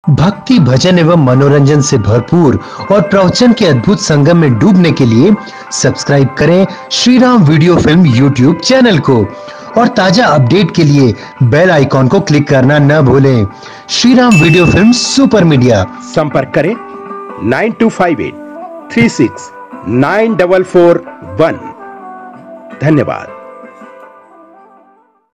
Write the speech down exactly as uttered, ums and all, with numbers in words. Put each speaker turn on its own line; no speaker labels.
भक्ति, भजन एवं मनोरंजन से भरपूर और प्रवचन के अद्भुत संगम में डूबने के लिए सब्सक्राइब करें Shri Ram video film YouTube channel को और ताजा अपडेट के लिए बेल आइकॉन को क्लिक करना न भूलें। Shri Ram video film super media.
संपर्क करें nine two five eight three six nine double four one. धन्यवाद।